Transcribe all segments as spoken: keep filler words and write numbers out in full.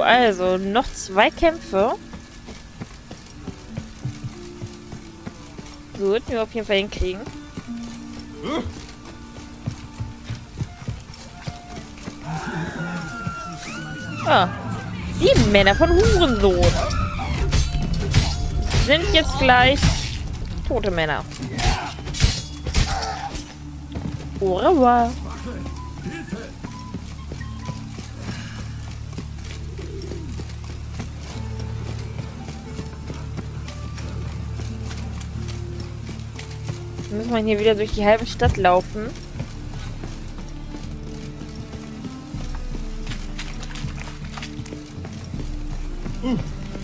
So, also noch zwei Kämpfe. Sollten wir auf jeden Fall hinkriegen. Ah, die Männer von Hurensohn sind jetzt gleich tote Männer. Au revoir. Muss man hier wieder durch die halbe Stadt laufen. Uh.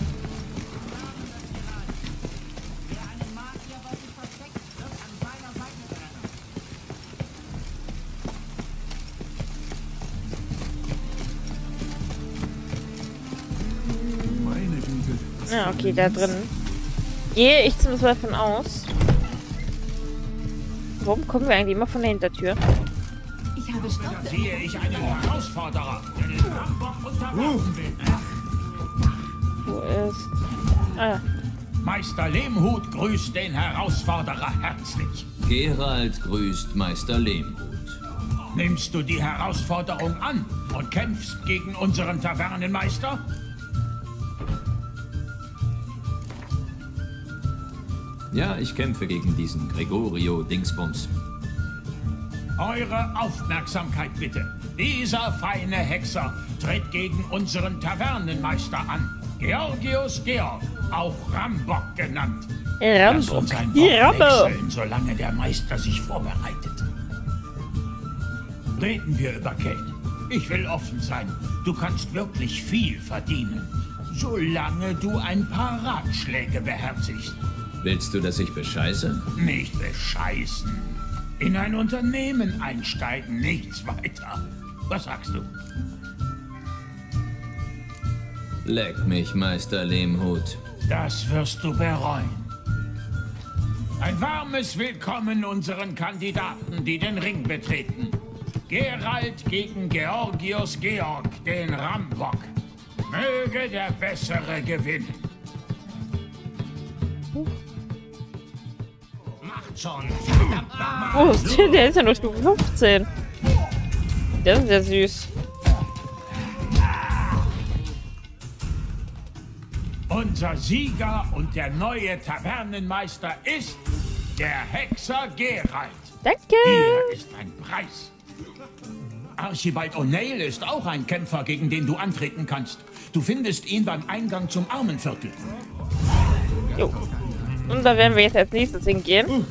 Ja, okay, da drin. Gehe ich zumindest davon aus. Warum kommen wir eigentlich immer von der Hintertür? Ich habe Stoff. Da sehe ich einen Herausforderer, der den Rambock unterwerfen will. Wo ist... Ah ja. Meister Lehmhut grüßt den Herausforderer herzlich. Geralt grüßt Meister Lehmhut. Nimmst du die Herausforderung an und kämpfst gegen unseren Tavernenmeister? Ja, ich kämpfe gegen diesen Gregorio Dingsbums. Eure Aufmerksamkeit bitte. Dieser feine Hexer tritt gegen unseren Tavernenmeister an. Georgius Georg, auch Rambock genannt. Lass uns ein Wort wechseln, solange der Meister sich vorbereitet. Reden wir über Kane. Ich will offen sein. Du kannst wirklich viel verdienen, solange du ein paar Ratschläge beherzigst. Willst du, dass ich bescheiße? Nicht bescheißen. In ein Unternehmen einsteigen, nichts weiter. Was sagst du? Leck mich, Meister Lehmhut. Das wirst du bereuen. Ein warmes Willkommen unseren Kandidaten, die den Ring betreten. Geralt gegen Georgius Georg, den Rambock. Möge der Bessere gewinnen. Schon. Oh, der ist ja nur Stufe fünfzehn. Der ist ja süß. Unser Sieger und der neue Tavernenmeister ist der Hexer Geralt. Danke. Hier ist ein Preis. Archibald O'Neill ist auch ein Kämpfer, gegen den du antreten kannst. Du findest ihn beim Eingang zum Armenviertel. Jo. Und da werden wir jetzt als nächstes hingehen. Uh.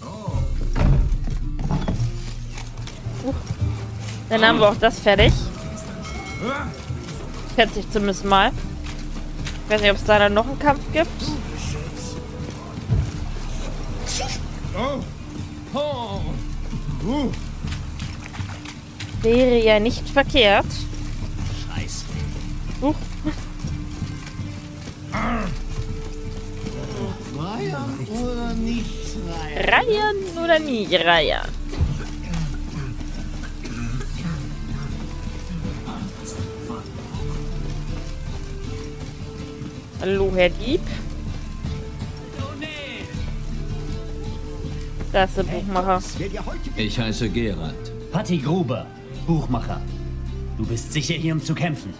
Uh. Dann haben wir auch das fertig. Schätze ich zumindest mal. Ich weiß nicht, ob es da dann noch einen Kampf gibt. Wäre ja nicht verkehrt. Scheiße. Uh. Reiern oder nicht reiern? Reiern oder nie reiern? Hallo, Herr Dieb. Das ist der Buchmacher. Ich heiße Geralt. Patti Gruber, Buchmacher. Du bist sicher hier, um zu kämpfen.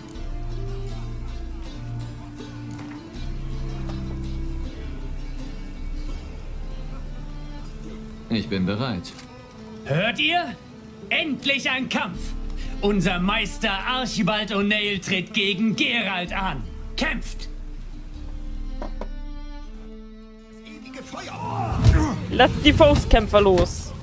Ich bin bereit. Hört ihr? Endlich ein Kampf! Unser Meister Archibald O'Neill tritt gegen Geralt an. Kämpft! Lasst die Faustkämpfer los.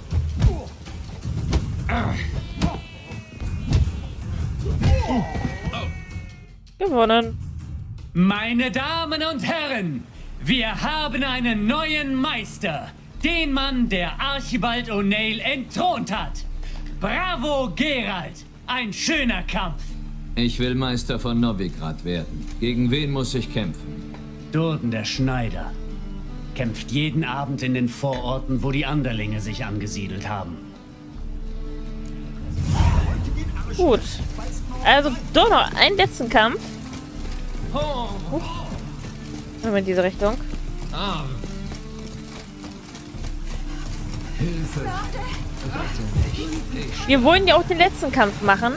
Gewonnen. Meine Damen und Herren, wir haben einen neuen Meister. Den Mann, der Archibald O'Neill entthront hat. Bravo, Geralt! Ein schöner Kampf. Ich will Meister von Novigrad werden. Gegen wen muss ich kämpfen? Durden der Schneider kämpft jeden Abend in den Vororten, wo die Anderlinge sich angesiedelt haben. Gut. Also doch noch einen letzten Kampf. Immer in diese Richtung. Ah. Hilfe. Wir wollen ja auch den letzten Kampf machen.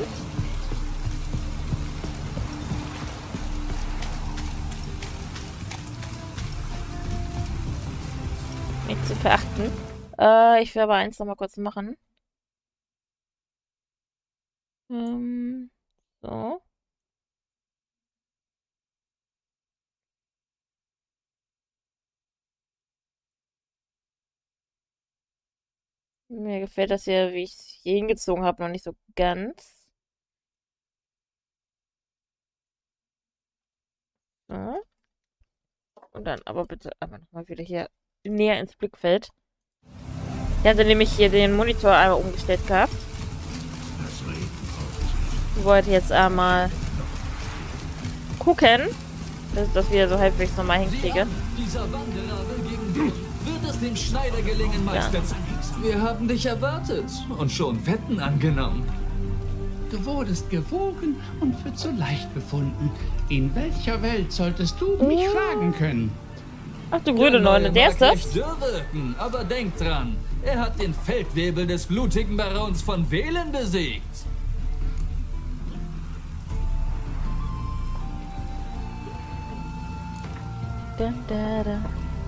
Nicht zu verachten. Äh, ich will aber eins noch mal kurz machen. Ähm, so. Mir gefällt das hier, wie ich es hier hingezogen habe, noch nicht so ganz. So. Und dann aber bitte aber nochmal wieder hier näher ins Blickfeld. Ich hatte nämlich hier den Monitor einmal umgestellt gehabt. Ich wollte jetzt einmal gucken, dass ich das wieder so halbwegs nochmal hinkriege. Dieser Wanderer will gegen dich. Wird es dem Schneider gelingen, Meister? Ja. Wir haben dich erwartet und schon Wetten angenommen. Du wurdest gewogen und für zu leicht befunden. In welcher Welt solltest du mich Oh. schlagen können? Ach du grüne Neune, der ist mag das? recht dürr wirken, aber denk dran, er hat den Feldwebel des blutigen Barons von Velen besiegt. Da, da, da.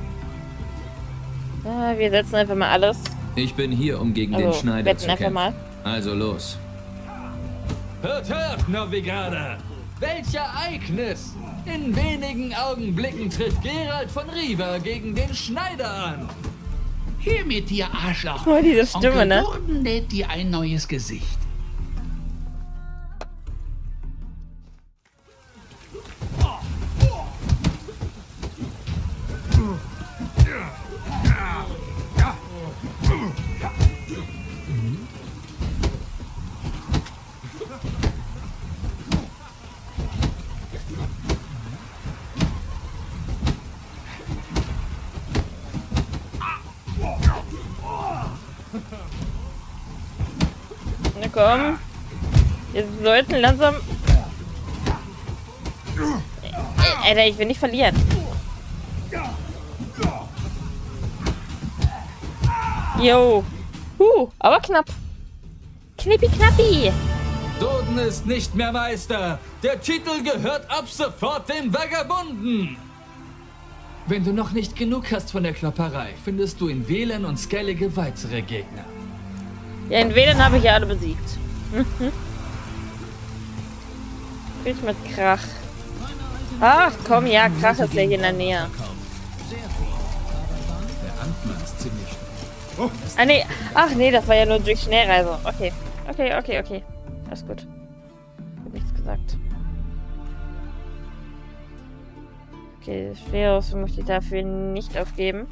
Ja, wir setzen einfach mal alles. Ich bin hier, um gegen Also, den Schneider wetten zu einfach kämpfen. mal. Also los. Hört, hört, Novigrada! Welch Ereignis! In wenigen Augenblicken tritt Geralt von Riva gegen den Schneider an. Hier mit dir, Arschloch. Oh, diese Stimme, Onkel ne? Gordon lädt dir ein neues Gesicht. Na komm. Wir sollten langsam... Ä- Alter, ich will nicht verlieren. Jo. Huh, aber knapp. Knippi knappi. Doden ist nicht mehr Meister. Der Titel gehört ab sofort dem Vagabunden. Wenn du noch nicht genug hast von der Klopperei, findest du in Velen und Skellige weitere Gegner. Ja, in Wählen habe ich ja alle besiegt. Mhm. Spielt mit Krach. Ach komm, ja, Krach ist ja hier in der Nähe. Ah, nee. Ach nee, das war ja nur durch Schnellreise. Okay. Okay, okay, okay. Alles gut. Ich hab nichts gesagt. Okay, Schwerausrüstung möchte ich dafür nicht aufgeben.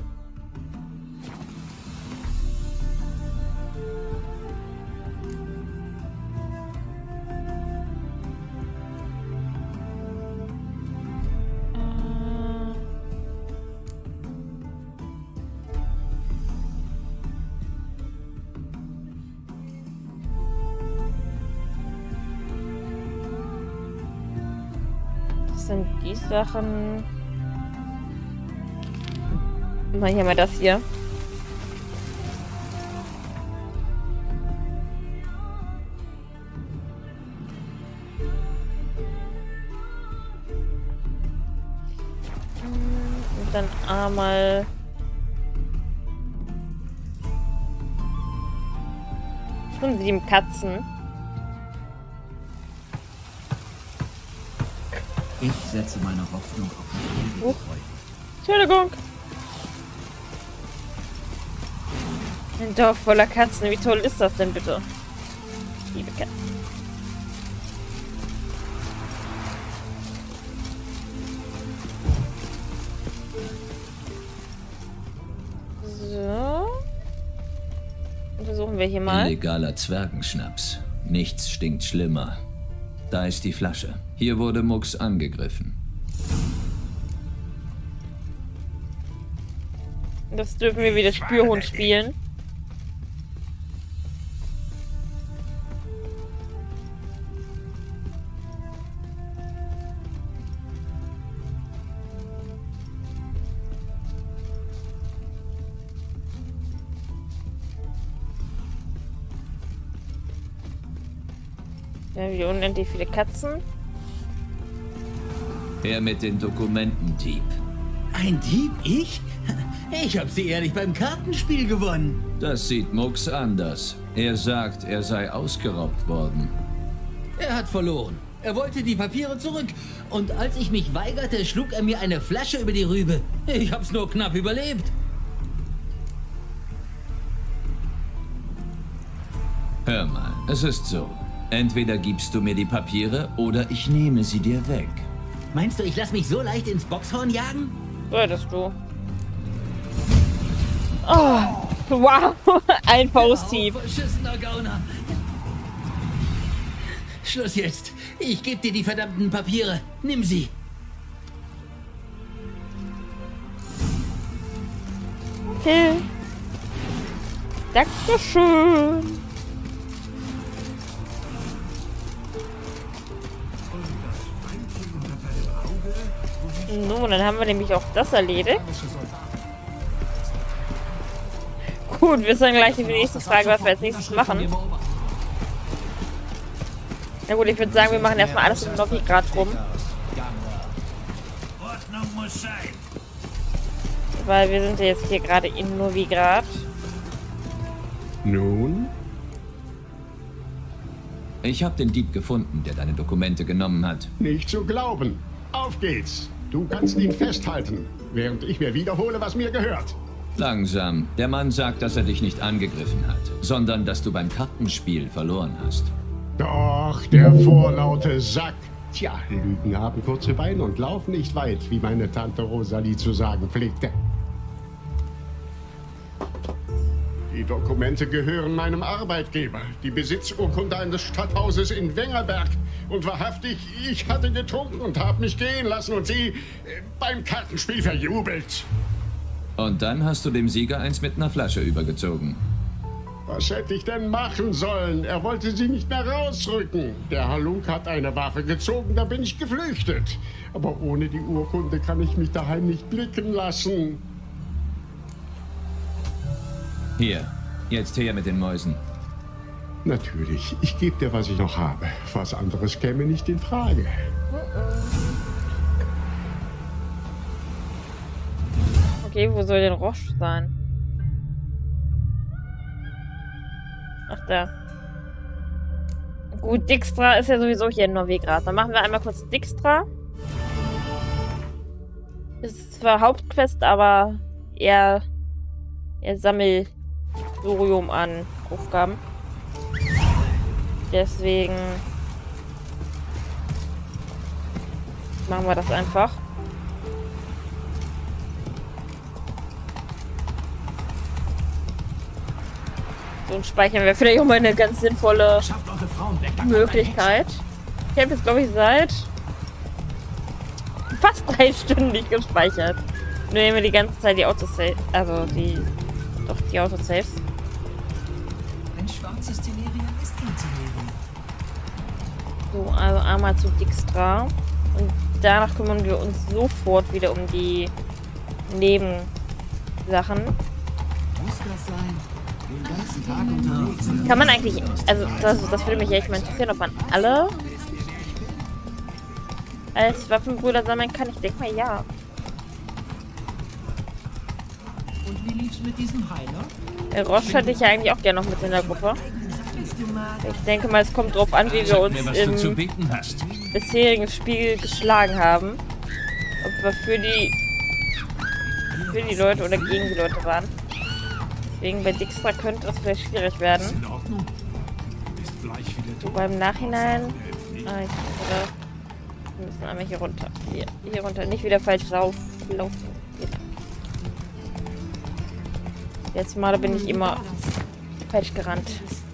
Das sind die Sachen. Mal hier mal das hier. Und dann einmal und sieben Katzen. Ich setze meine Hoffnung auf die Huch. Entschuldigung. Ein Dorf voller Katzen. Wie toll ist das denn bitte? Liebe Katzen. So. Untersuchen wir hier mal. Illegaler Zwergenschnaps. Nichts stinkt schlimmer. Da ist die Flasche. Hier wurde Mux angegriffen. Das dürfen wir wieder Spürhund spielen. Wir haben hier unendlich viele Katzen. Her mit den Dokumenten, Dieb. Ein Dieb? Ich? Ich hab sie ehrlich beim Kartenspiel gewonnen. Das sieht Mux anders. Er sagt, er sei ausgeraubt worden. Er hat verloren. Er wollte die Papiere zurück. Und als ich mich weigerte, schlug er mir eine Flasche über die Rübe. Ich hab's nur knapp überlebt. Hör mal, es ist so. Entweder gibst du mir die Papiere oder ich nehme sie dir weg. Meinst du, ich lass mich so leicht ins Boxhorn jagen? Solltest du. Oh, wow. Ein Fausthieb. Verschissener Gauner. Schluss jetzt. Ich gebe dir die verdammten Papiere. Nimm sie. Okay. Dankeschön. Nun, dann haben wir nämlich auch das erledigt. Gut, wir sind gleich die nächste Frage, was wir als nächstes machen. Na gut, ich würde sagen, wir machen erstmal alles in Novigrad rum. Ordnung muss sein. Weil wir sind ja jetzt hier gerade in Novigrad. Nun? Ich habe den Dieb gefunden, der deine Dokumente genommen hat. Nicht zu glauben. Auf geht's. Du kannst ihn festhalten, während ich mir wiederhole, was mir gehört. Langsam. Der Mann sagt, dass er dich nicht angegriffen hat, sondern dass du beim Kartenspiel verloren hast. Doch, der vorlaute Sack. Tja, Lügen haben kurze Beine und laufen nicht weit, wie meine Tante Rosalie zu sagen pflegte. Die Dokumente gehören meinem Arbeitgeber, die Besitzurkunde eines Stadthauses in Wengerberg. Und wahrhaftig, ich hatte getrunken und habe mich gehen lassen und sie äh, beim Kartenspiel verjubelt. Und dann hast du dem Sieger eins mit einer Flasche übergezogen. Was hätte ich denn machen sollen? Er wollte sie nicht mehr rausrücken. Der Halunk hat eine Waffe gezogen, da bin ich geflüchtet. Aber ohne die Urkunde kann ich mich daheim nicht blicken lassen. Hier, jetzt her mit den Mäusen. Natürlich, ich gebe dir, was ich noch habe. Was anderes käme nicht in Frage. Okay, wo soll denn Roche sein? Ach, da. Gut, Dijkstra ist ja sowieso hier in Novigrad. Dann machen wir einmal kurz Dijkstra. Ist zwar Hauptquest, aber eher, eher Sammelsurium an Aufgaben. Deswegen machen wir das einfach. So, und speichern wir vielleicht auch mal eine ganz sinnvolle Möglichkeit. Ich habe jetzt, glaube ich, seit fast drei Stunden nicht gespeichert. Nur nehmen wir die ganze Zeit die Autosaves. Also die. Doch, die Autosaves. Ein schwarzes Teneria ist ein Teneria. So, also einmal zu Dijkstra. Und danach kümmern wir uns sofort wieder um die Nebensachen. Muss das sein? Den ganzen Tag unterwegs. Kann man eigentlich, also das, das würde mich echt mal interessieren, ob man alle als Waffenbrüder sammeln kann. Ich denke mal, ja. Und wie lief's mit diesem Heiler? Der Roche hätte ich ja eigentlich auch gerne noch mit in der Gruppe. Ich denke mal, es kommt drauf an, wie wir uns im bisherigen Spiel geschlagen haben. Ob wir für die für die Leute oder gegen die Leute waren. Deswegen bei Dijkstra könnte es vielleicht schwierig werden. So beim Nachhinein. Ah, ich oder, wir müssen einmal hier runter. Hier, hier runter. Nicht wieder falsch rauf, laufen. Jetzt mal bin ich immer falsch gerannt.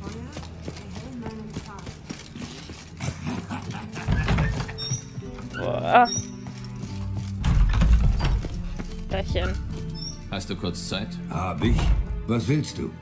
Boah. Gleichchen. Hast du kurz Zeit? Hab ich. Was willst du?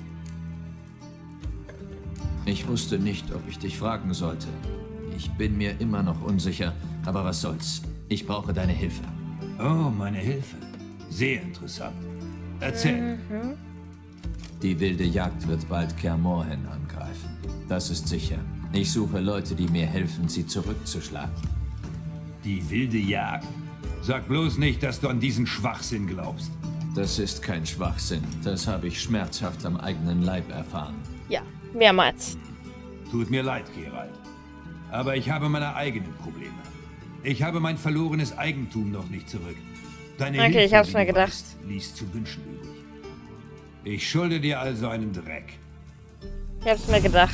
Ich wusste nicht, ob ich dich fragen sollte. Ich bin mir immer noch unsicher, aber was soll's. Ich brauche deine Hilfe. Oh, meine Hilfe. Sehr interessant. Erzähl. Mhm. Die wilde Jagd wird bald Kaer Morhen angreifen. Das ist sicher. Ich suche Leute, die mir helfen, sie zurückzuschlagen. Die wilde Jagd. Sag bloß nicht, dass du an diesen Schwachsinn glaubst. Das ist kein Schwachsinn. Das habe ich schmerzhaft am eigenen Leib erfahren. Ja, mehrmals. Tut mir leid, Geralt. Aber ich habe meine eigenen Probleme. Ich habe mein verlorenes Eigentum noch nicht zurück. Deine Okay, Hilfe, ich hab's wie mir du gedacht. weißt, ließ zu wünschen übrig. Ich schulde dir also einen Dreck. Ich hab's mir gedacht.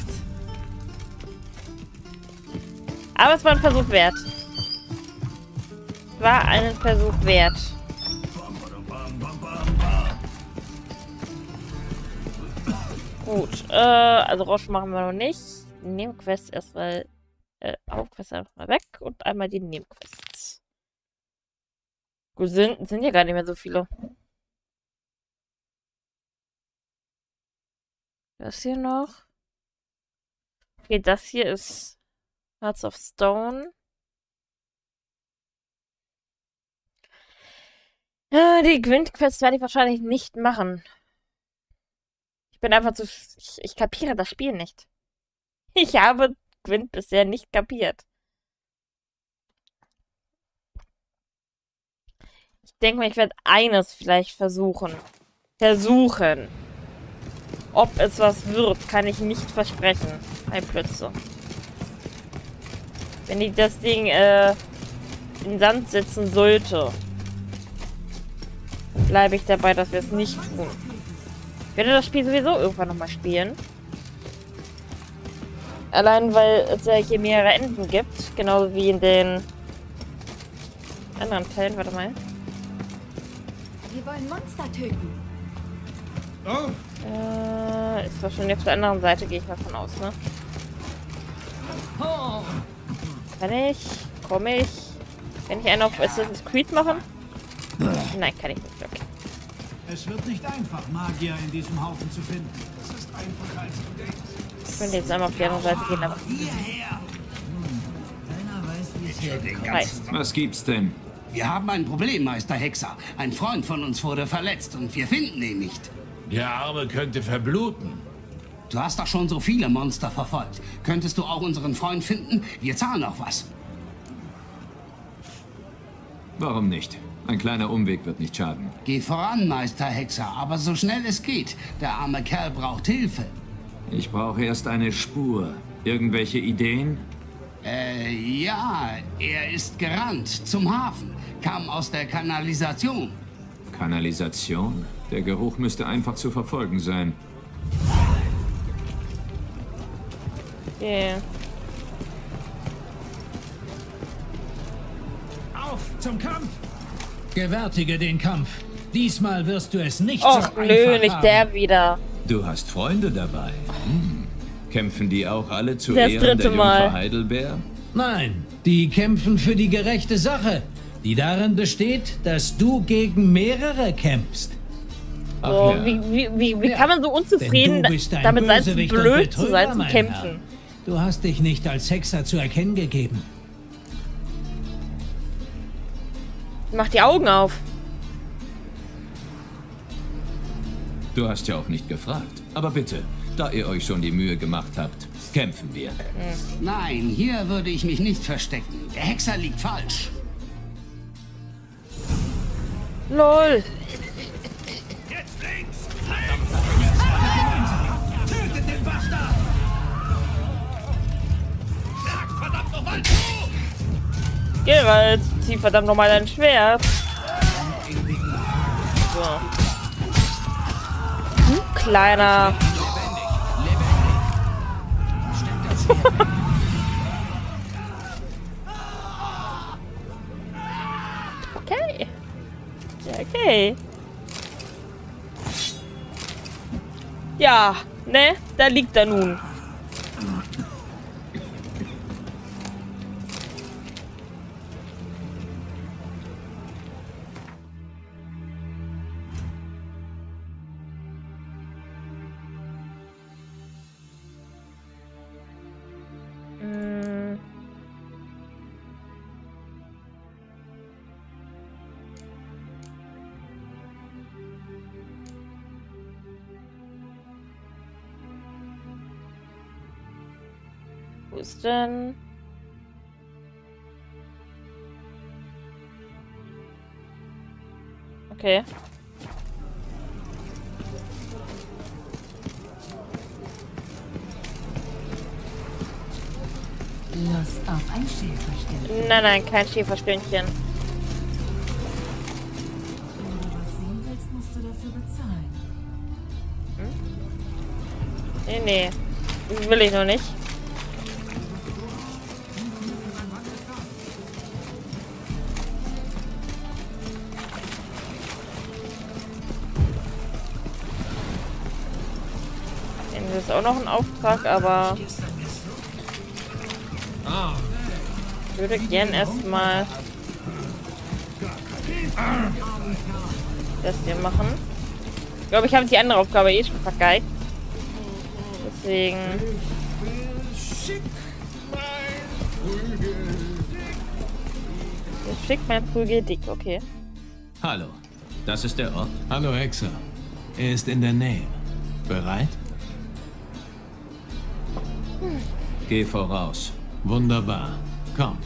Aber es war ein Versuch wert. War einen Versuch wert. Gut, äh, also Roche machen wir noch nicht. Nebenquest erstmal, äh, Hauptquest einfach mal weg und einmal die Nebenquests. Gut, sind, sind ja gar nicht mehr so viele. Das hier noch. Okay, das hier ist Hearts of Stone. Ja, die Gwent-Quest werde ich wahrscheinlich nicht machen. Ich bin einfach zu... Ich, ich kapiere das Spiel nicht. Ich habe Gwent bisher nicht kapiert. Ich denke mal, ich werde eines vielleicht versuchen. Versuchen. Ob es was wird, kann ich nicht versprechen. Bei Plötze. Wenn ich das Ding äh, in den Sand setzen sollte, bleibe ich dabei, dass wir es nicht tun. Ich werde das Spiel sowieso irgendwann nochmal spielen. Allein, weil es ja hier mehrere Enden gibt. Genauso wie in den anderen Teilen. Warte mal. Wir wollen Monster töten. Oh. Äh, ist wahrscheinlich auf der anderen Seite, gehe ich mal von aus, ne? Kann ich? Komme ich? Kann ich einen auf Assassin's Creed machen? Nein, kann ich nicht. Okay. Es wird nicht einfach, Magier in diesem Haufen zu finden. Es ist einfacher, als du denkst. Ich könnte jetzt einmal auf die andere Seite gehen, aber... Hierher! Keiner weiß, wie es herkommt. Heißt. Was gibt's denn? Wir haben ein Problem, Meister Hexer. Ein Freund von uns wurde verletzt und wir finden ihn nicht. Der Arme könnte verbluten. Du hast doch schon so viele Monster verfolgt. Könntest du auch unseren Freund finden? Wir zahlen auch was. Warum nicht? Ein kleiner Umweg wird nicht schaden. Geh voran, Meister Hexer, aber so schnell es geht. Der arme Kerl braucht Hilfe. Ich brauche erst eine Spur. Irgendwelche Ideen? Äh, ja, er ist gerannt zum Hafen, kam aus der Kanalisation. Kanalisation? Der Geruch müsste einfach zu verfolgen sein. Okay. Auf zum Kampf! Gewärtige den Kampf. Diesmal wirst du es nicht Och, so nö, einfach nicht haben. der wieder. Du hast Freunde dabei. Hm. Kämpfen die auch alle zu Das Ehren dritte der Jungfer Mal. Heidelbeer? Nein, die kämpfen für die gerechte Sache, die darin besteht, dass du gegen mehrere kämpfst. Ach So, ja. wie, wie, wie, wie Ja, kann man so unzufrieden denn du bist ein damit sein, zu Bösewicht und blöd zu sein, Betrüger, zu mein kämpfen? Herr. Du hast dich nicht als Hexer zu erkennen gegeben. Mach die Augen auf. Du hast ja auch nicht gefragt. Aber bitte, da ihr euch schon die Mühe gemacht habt, kämpfen wir. Nein, hier würde ich mich nicht verstecken. Der Hexer liegt falsch. Lol. Jetzt links! Tötet den Bastard! Schlag verdammt nochmal zu! Geralt, zieh verdammt nochmal dein Schwert. So. Du kleiner. Okay. Ja, okay. Ja, ne? Da liegt er nun. Mm. Wo ist denn... Okay. Lust auf ein Schäferstündchen. Nein, nein, kein Schäferstündchen. Wenn du was sehen willst, musst du dafür bezahlen. Nee, nee. Das will ich noch nicht. Das ist auch noch ein Auftrag, aber ich würde gern erstmal das hier machen. Ich glaube, ich habe die andere Aufgabe eh schon vergeigt. Deswegen. Ich schick mein Prügel dick, okay. Hallo, das ist der Ort. Hallo Hexer. Er ist in der Nähe. Bereit? Hm. Geh voraus. Wunderbar. Komm.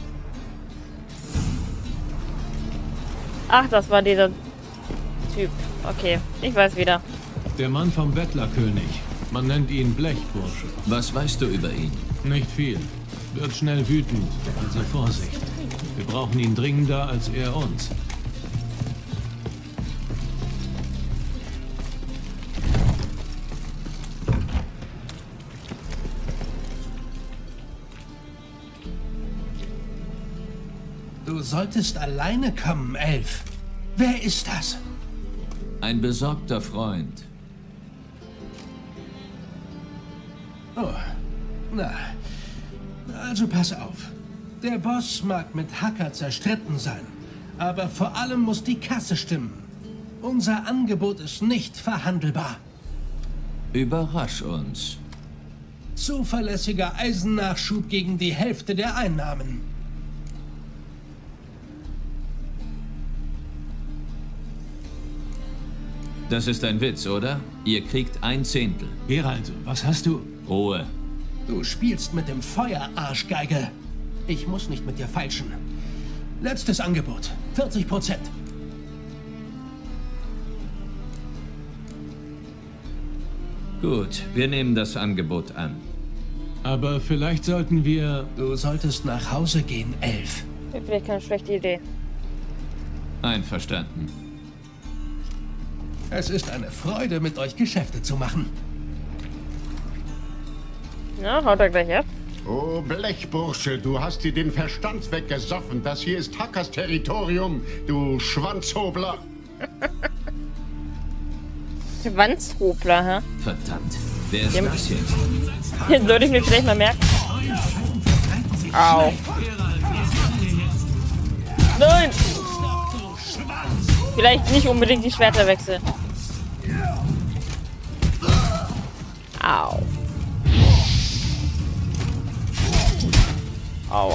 Ach, das war dieser Typ. Okay, ich weiß wieder. Der Mann vom Bettlerkönig. Man nennt ihn Blechbursche. Was weißt du über ihn? Nicht viel. Wird schnell wütend, also Vorsicht. Wir brauchen ihn dringender als er uns. Du solltest alleine kommen, Elf. Wer ist das? Ein besorgter Freund. Oh, na. Also pass auf. Der Boss mag mit Hacker zerstritten sein, aber vor allem muss die Kasse stimmen. Unser Angebot ist nicht verhandelbar. Überrasch uns. Zuverlässiger Eisennachschub gegen die Hälfte der Einnahmen. Das ist ein Witz, oder? Ihr kriegt ein Zehntel. Geralt, was hast du? Ruhe. Du spielst mit dem Feuer, Arschgeige. Ich muss nicht mit dir feilschen. Letztes Angebot. vierzig Prozent. Gut, wir nehmen das Angebot an. Aber vielleicht sollten wir... Du solltest nach Hause gehen, Elf. Vielleicht keine schlechte Idee. Einverstanden. Es ist eine Freude, mit euch Geschäfte zu machen. Ja, haut er gleich ab. Oh, Blechbursche, du hast dir den Verstand weggesoffen. Das hier ist Hackers Territorium, du Schwanzhobler. Schwanzhobler, hä? Verdammt, wer ist Dem das jetzt? Den sollte ich mir vielleicht mal merken. Au. Nein! Vielleicht nicht unbedingt die Schwerter wechseln. Au. Aua.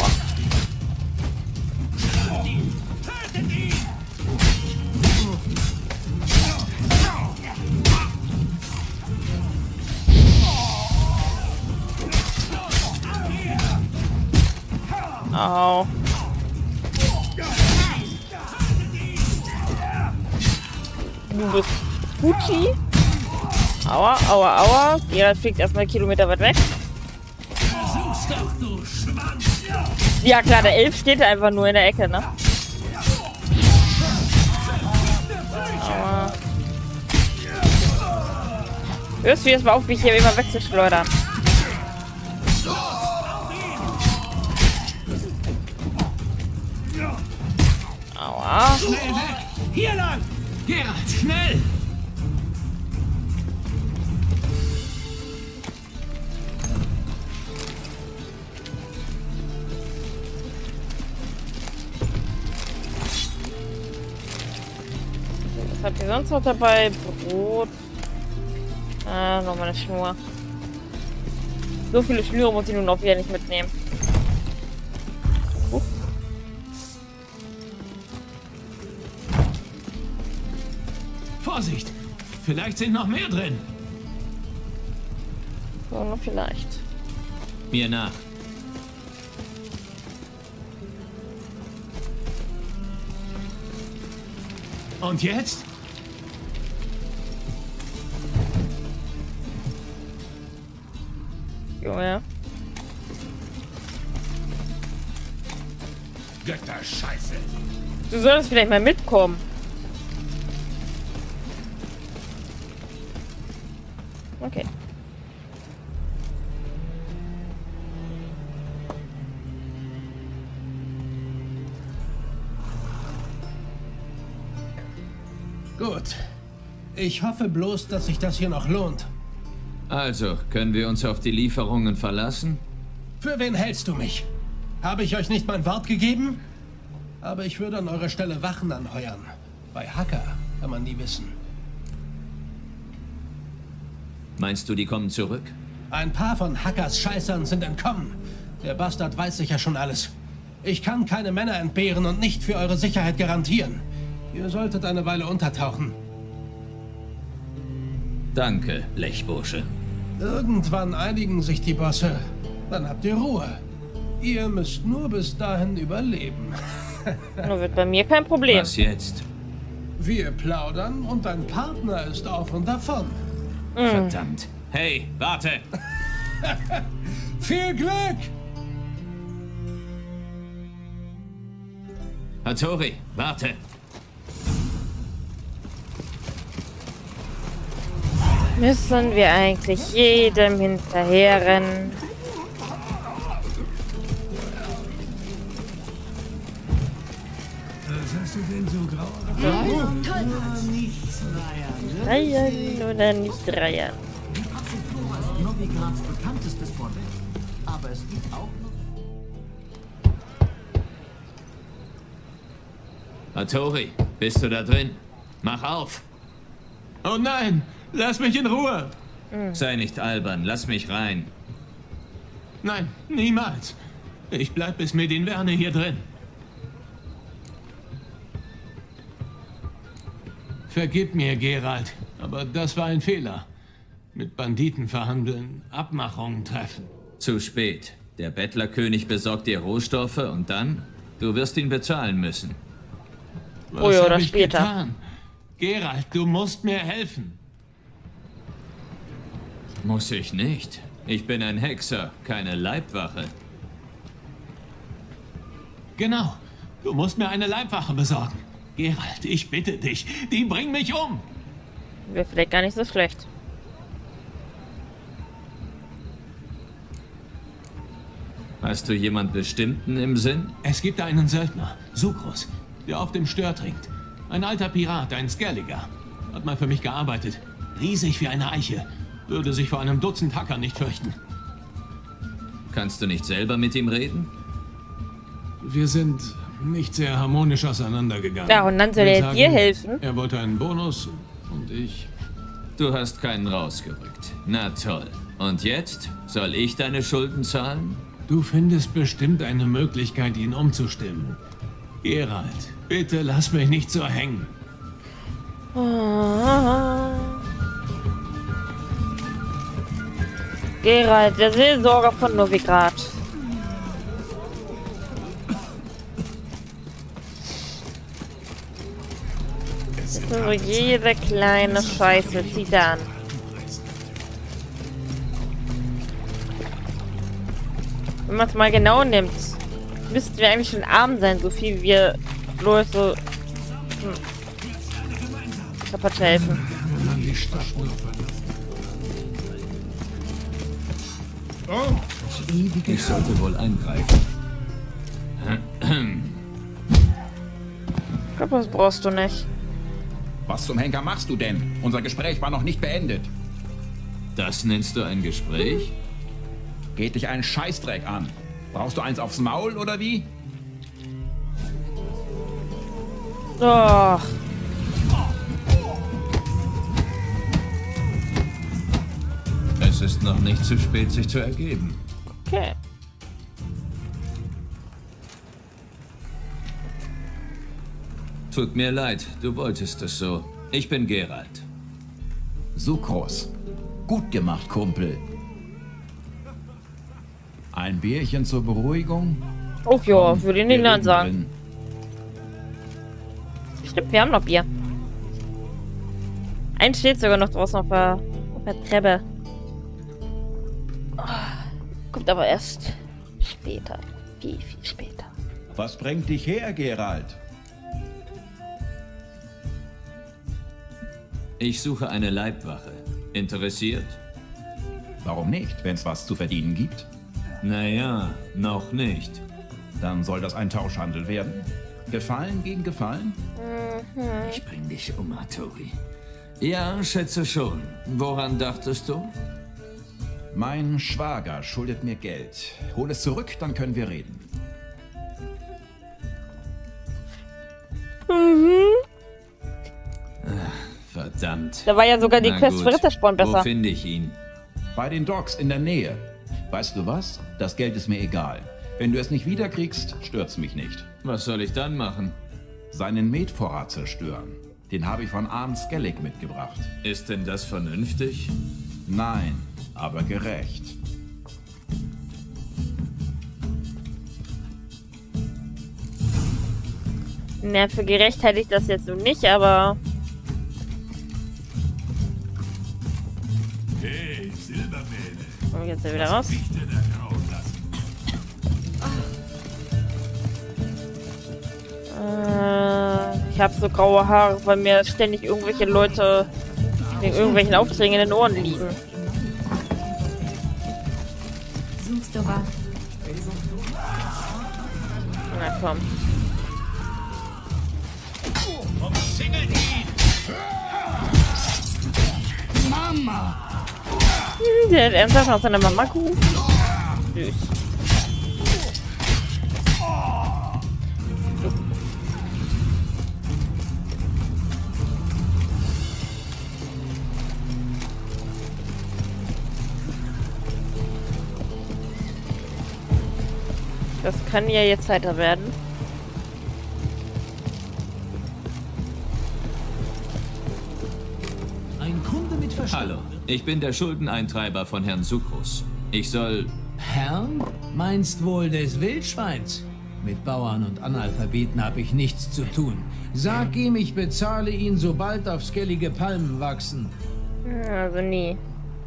Au. Du bist Gucci. Aua, aua, aua. Geralt fliegt erstmal Kilometer weit weg. Ja klar, der Elf steht einfach nur in der Ecke, ne? Aua. Hörst du jetzt mal auf, mich hier immer wegzuschleudern? Aua. Schnell weg! Hier lang! Geralt, schnell! Was habt ihr sonst noch dabei? Brot. Ah, nochmal eine Schnur. So viele Schnüre muss ich nun auch wieder nicht mitnehmen. Uh. Vorsicht! Vielleicht sind noch mehr drin. So, nur vielleicht. Mir nach. Und jetzt? Junge. Götter-Scheiße. Du solltest vielleicht mal mitkommen. Okay. Gut. Ich hoffe bloß, dass sich das hier noch lohnt. Also, können wir uns auf die Lieferungen verlassen? Für wen hältst du mich? Habe ich euch nicht mein Wort gegeben? Aber ich würde an eurer Stelle Wachen anheuern. Bei Hacker kann man nie wissen. Meinst du, die kommen zurück? Ein paar von Hackers Scheißern sind entkommen. Der Bastard weiß sicher schon alles. Ich kann keine Männer entbehren und nicht für eure Sicherheit garantieren. Ihr solltet eine Weile untertauchen. Danke, Blechbursche. Irgendwann einigen sich die Bosse. Dann habt ihr Ruhe. Ihr müsst nur bis dahin überleben. Das wird bei mir kein Problem. Was jetzt? Wir plaudern und dein Partner ist auf und davon. Mm. Verdammt. Hey, warte! Viel Glück! Hattori, warte! Müssen wir eigentlich jedem hinterherrennen? Was hast du denn so grau? Reiern oder nicht reiern? Die Passiflora ist Novigrads bekanntestes Bordell. Aber es gibt auch noch... Hattori, bist du da drin? Mach auf! Oh nein! Lass mich in Ruhe! Sei nicht albern, lass mich rein. Nein, niemals. Ich bleib bis Medinverne hier drin. Vergib mir, Geralt, aber das war ein Fehler. Mit Banditen verhandeln, Abmachungen treffen. Zu spät. Der Bettlerkönig besorgt dir Rohstoffe und dann? Du wirst ihn bezahlen müssen. Was oh ja, hab oder ich später. Getan? Geralt, du musst mir helfen. Muss ich nicht. Ich bin ein Hexer, keine Leibwache. Genau. Du musst mir eine Leibwache besorgen. Geralt, ich bitte dich. Die bringen mich um. Wäre vielleicht gar nicht so schlecht. Hast du jemand Bestimmten im Sinn? Es gibt einen Söldner, Sukrus, der auf dem Stör trinkt. Ein alter Pirat, ein Skelliger. Hat mal für mich gearbeitet. Riesig wie eine Eiche. Würde sich vor einem Dutzend Hacker nicht fürchten. Kannst du nicht selber mit ihm reden? Wir sind nicht sehr harmonisch auseinandergegangen. Ja, und dann soll er dir helfen? Er wollte einen Bonus und ich... Du hast keinen rausgerückt. Na toll. Und jetzt? Soll ich deine Schulden zahlen? Du findest bestimmt eine Möglichkeit, ihn umzustimmen. Geralt, bitte lass mich nicht so hängen. Oh. Geralt, der Seelsorger von Novigrad. So, jede kleine Scheiße zieht er an. Wenn man es mal genau nimmt, müssten wir eigentlich schon arm sein, so viel wie wir Leute hm, kaputt helfen. Oh, ich sollte wohl eingreifen. Ich glaube, das brauchst du nicht. Was zum Henker machst du denn? Unser Gespräch war noch nicht beendet. Das nennst du ein Gespräch? Geht dich einen Scheißdreck an. Brauchst du eins aufs Maul oder wie? Doch. Es ist noch nicht zu spät, sich zu ergeben. Okay. Tut mir leid, du wolltest es so. Ich bin Geralt. Sukrus. Gut gemacht, Kumpel. Ein Bierchen zur Beruhigung? Oh ja, würde ich nicht nein sagen. Stimmt, wir haben noch Bier. Ein steht sogar noch draußen auf der, auf der Treppe. Oh, kommt aber erst später. Viel, viel später. Was bringt dich her, Geralt? Ich suche eine Leibwache. Interessiert? Warum nicht, wenn es was zu verdienen gibt? Naja, noch nicht. Dann soll das ein Tauschhandel werden. Gefallen gegen Gefallen? Mhm. Ich bring dich um, Hattori. Ja, schätze schon. Woran dachtest du? Mein Schwager schuldet mir Geld. Hol es zurück, dann können wir reden. Mhm. Ach, verdammt. Da war ja sogar die Na Quest gut. für Rittersporn besser. Wo finde ich ihn? Bei den Docks in der Nähe. Weißt du was? Das Geld ist mir egal. Wenn du es nicht wiederkriegst, stört's mich nicht. Was soll ich dann machen? Seinen Metvorrat zerstören. Den habe ich von Arn Skellig mitgebracht. Ist denn das vernünftig? Nein, aber gerecht. Na, für gerecht halte ich das jetzt so nicht, aber... Hey, Silbermähne. Komm ich jetzt ja wieder raus. Äh, ich habe so graue Haare, weil mir ständig irgendwelche Leute wegen irgendwelchen Aufträgen in den Ohren liegen. Suchst du was? Na komm. Umzingelt ihn! Mama! Der hat ernsthaft nach seiner Mama gerufen. Süß. Das kann ja jetzt heiter werden. Ein Kunde mit Verstand. Hallo, ich bin der Schuldeneintreiber von Herrn Sucrus. Ich soll... Herrn? Meinst wohl des Wildschweins? Mit Bauern und Analphabeten habe ich nichts zu tun. Sag ihm, ich bezahle ihn, sobald auf skellige Palmen wachsen. Also nie.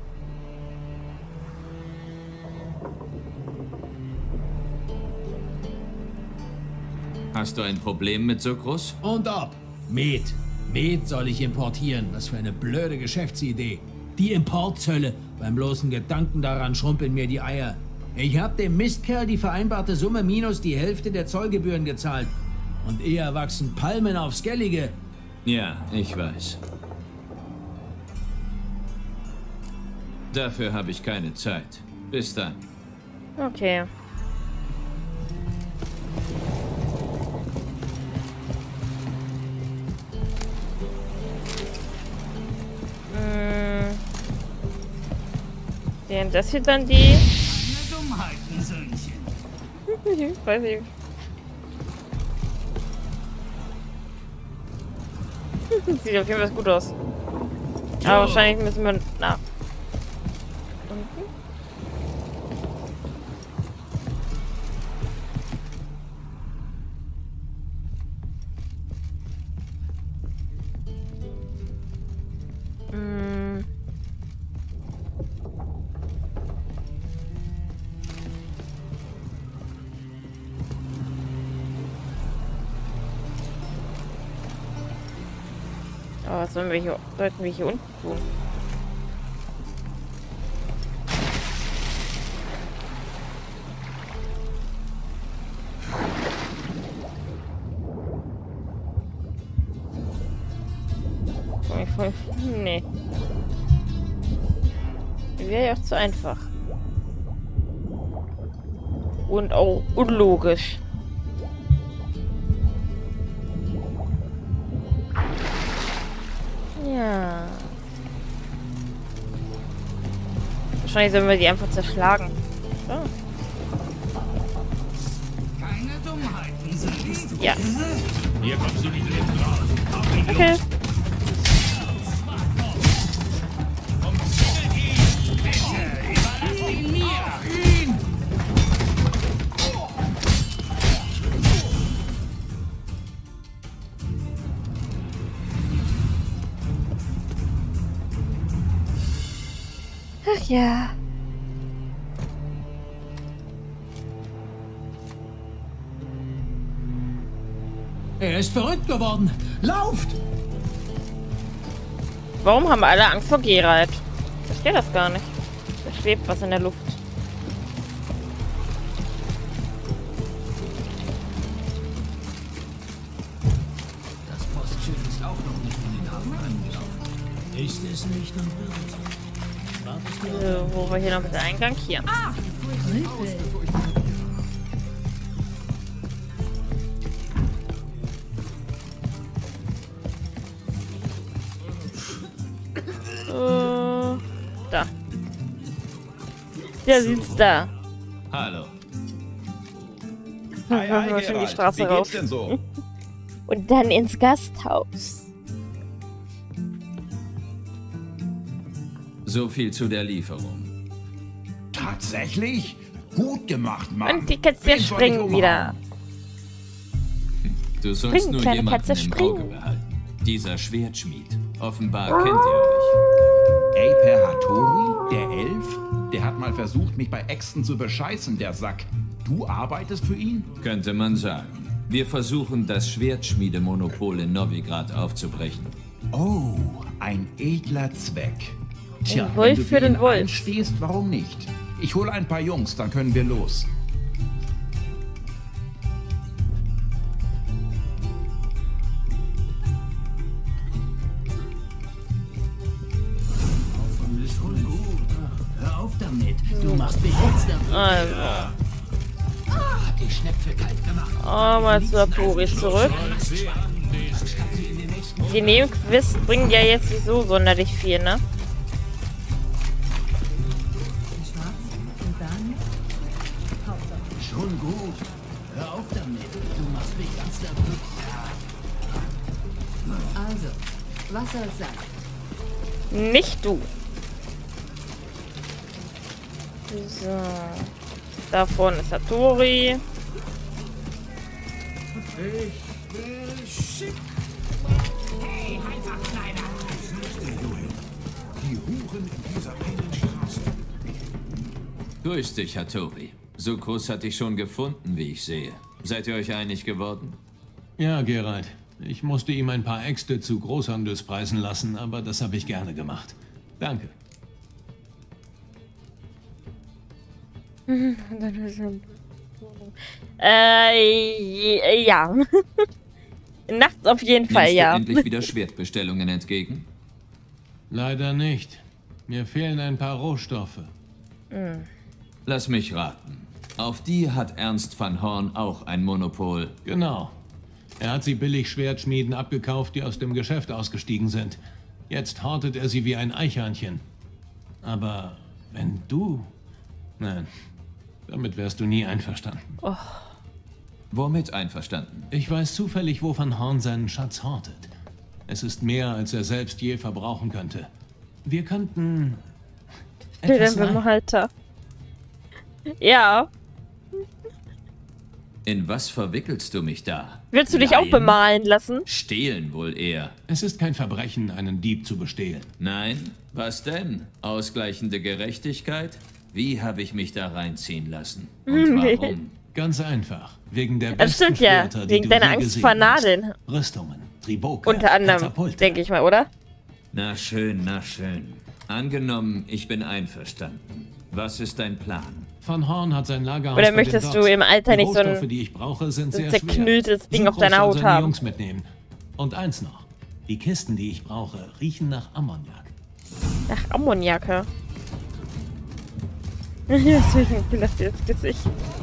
Hast du ein Problem mit Sucrus? Und ob. Met. Met soll ich importieren. Was für eine blöde Geschäftsidee. Die Importzölle. Beim bloßen Gedanken daran schrumpeln mir die Eier. Ich hab dem Mistkerl die vereinbarte Summe minus die Hälfte der Zollgebühren gezahlt. Und eher wachsen Palmen auf Skellige. Ja, ich weiß. Dafür habe ich keine Zeit. Bis dann. Okay. Hm. Während das hier dann die... Dummheiten, Söhnchen. Ich weiß nicht. Sieht auf jeden Fall gut aus. Aber wahrscheinlich müssen wir nach unten. Mm. Aber was sollen wir hier, sollten wir hier unten tun? Nee. Wäre ja auch zu einfach. Und auch unlogisch. Ja. Wahrscheinlich sollen wir die einfach zerschlagen. So. Keine Dummheiten, Söhnchen. Ja. Hier kommst du nicht lebend raus. Okay. Ja. Er ist verrückt geworden. Lauft! Warum haben alle Angst vor Geralt? Ich verstehe das gar nicht. Da schwebt was in der Luft. Das Postschiff ist auch noch nicht in den Hafen angelaufen. Ist es nicht und wird es. So, wo war hier noch der Eingang? Hier. Ah! Äh, da. Der sitzt da. Hallo. Hi, hi, wir schon die Straße Wie rauf. geht's denn so? Und dann ins Gasthaus. So viel zu der Lieferung. Tatsächlich? Gut gemacht, Mann. Und die Katze Wen soll ich springen wieder. Du sollst Spring, nur kleine jemanden Katze, im spring. Auge behalten. Dieser Schwertschmied. Offenbar kennt ihr euch. Aper Hattori, der Elf? Der hat mal versucht, mich bei Äxten zu bescheißen, der Sack. Du arbeitest für ihn? Könnte man sagen. Wir versuchen, das Schwertschmiedemonopol in Novigrad aufzubrechen. Oh, ein edler Zweck. Tja, Ein wenn Wolf du für für den ihn Wolf. einstehst, warum nicht? Ich hole ein paar Jungs, dann können wir los. Schon gut. Hör auf damit. Du machst mich jetzt damit. Also. Hat die Schnepfe kalt gemacht. Oh, mal zu Hattori zurück. Die Nebenquists bringen ja jetzt nicht so sonderlich viel, ne? Schon gut. Hör auf damit. Du machst mich ganz nervös. Also, was soll's sein? Nicht du. So. Da vorne ist Hattori. Ich will schick. Hey, einfach kleiner. Die Huren in dieser einen Straße. Grüß dich, Hattori. Sukrus hat dich schon gefunden, wie ich sehe. Seid ihr euch einig geworden? Ja, Geralt. Ich musste ihm ein paar Äxte zu Großhandelspreisen lassen, aber das habe ich gerne gemacht. Danke. äh, ja. Nachts auf jeden Fall, Nimmst ja. du endlich wieder Schwertbestellungen entgegen? Leider nicht. Mir fehlen ein paar Rohstoffe. Hm. Lass mich raten. Auf die hat Ernst van Horn auch ein Monopol. Genau. Er hat sie billig Schwertschmieden abgekauft, die aus dem Geschäft ausgestiegen sind. Jetzt hortet er sie wie ein Eichhörnchen. Aber wenn du... Nein, damit wärst du nie einverstanden. Oh. Womit einverstanden? Ich weiß zufällig, wo Van Horn seinen Schatz hortet. Es ist mehr, als er selbst je verbrauchen könnte. Wir könnten... etwas Den Halter. Ja. In was verwickelst du mich da? Willst du dich auch bemalen lassen? Stehlen wohl eher. Es ist kein Verbrechen, einen Dieb zu bestehlen. Nein? Was denn? Ausgleichende Gerechtigkeit? Wie habe ich mich da reinziehen lassen? Und warum? Ganz einfach. Wegen der Das besten stimmt ja. Schwerter, die Wegen du deiner je Angst gesehen vor hast. Nadeln. Rüstungen, Triboke, Unter anderem, Katapulte. denke ich mal, oder? Na schön, na schön. Angenommen, ich bin einverstanden. Was ist dein Plan? Van Horn hat sein Lagerhaus Oder bei möchtest den du Docks. im Alter Die nicht so ein- Rohstoffe, die ich brauche, sind so ein sehr zerknülltes schwer. Ding auf Sukrus deiner soll Haut seine haben. Jungs mitnehmen. Und eins noch. Die Kisten, die ich brauche, riechen nach Ammoniak. Ach, Ammoniak, ja. Deswegen gelacht ihr das Gesicht.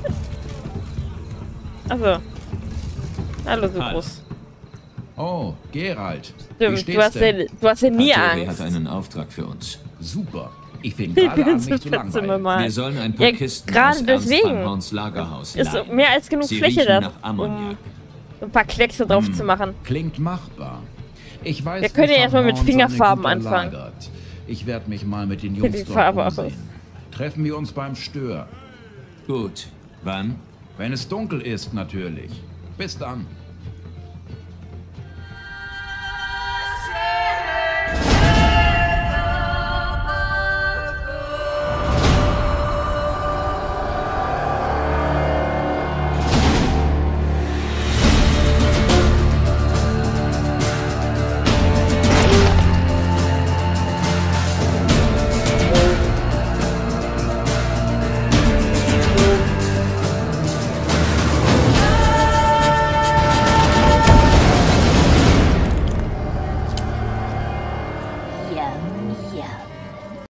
Also. Hallo, so groß. Oh, Geralt. Wie Stimmt, steht's du hast, ja, denn? du hast ja nie Hattori Angst. hat einen Auftrag für uns. Super. Ich fing Ich gerade bin an, so mich zu langweilen. mal. Wir sollen ein paar Ja, Kisten gerade aus Ernst deswegen. van Horns Lagerhaus Ist so leihen. mehr als genug Sie Fläche riechen da, nach Ammoniak. um ein paar Kleckse drauf Hm, zu machen. Klingt machbar. Ich weiß, Wir können wo ja erstmal Van mit Horn Fingerfarben seine Güter anfangen. lagert. Ich werde mich mal mit den Die Jungs dort Farbe auch umsehen. Treffen wir uns beim Stör. Gut. Wann? Wenn es dunkel ist, natürlich. Bis dann.